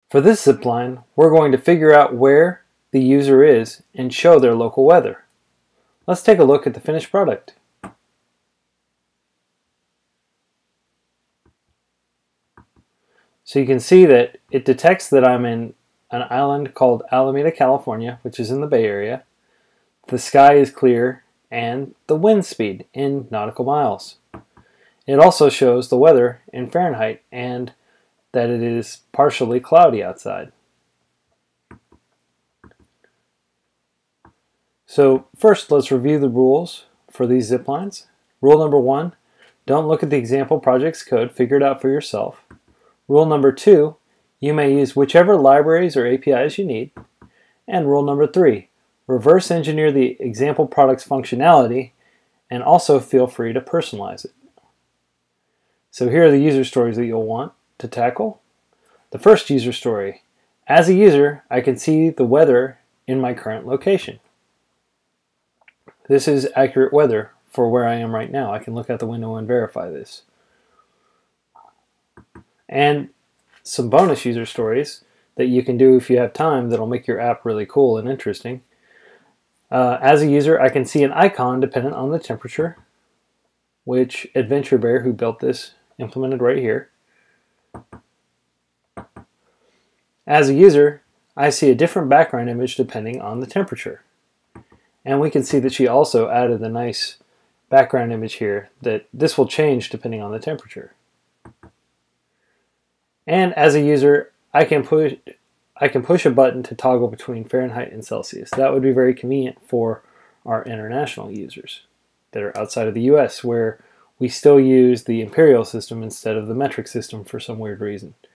For this zipline, we're going to figure out where the user is and show their local weather. Let's take a look at the finished product. So you can see that it detects that I'm in an island called Alameda, California, which is in the Bay Area. The sky is clear and the wind speed in nautical miles. It also shows the weather in Fahrenheit and that it is partially cloudy outside. So first, let's review the rules for these ziplines. Rule number 1, don't look at the example project's code, figure it out for yourself. Rule number 2, you may use whichever libraries or APIs you need. And rule number 3, reverse engineer the example product's functionality and also feel free to personalize it. So here are the user stories that you'll want to tackle. The first user story. As a user, I can see the weather in my current location. This is accurate weather for where I am right now. I can look out the window and verify this. And some bonus user stories that you can do if you have time that'll make your app really cool and interesting. As a user, I can see an icon dependent on the temperature, which Adventure Bear, who built this, implemented right here. As a user, I see a different background image depending on the temperature. And we can see that she also added the nice background image here, that this will change depending on the temperature. And as a user, I can push a button to toggle between Fahrenheit and Celsius. That would be very convenient for our international users that are outside of the US, where we still use the imperial system instead of the metric system for some weird reason.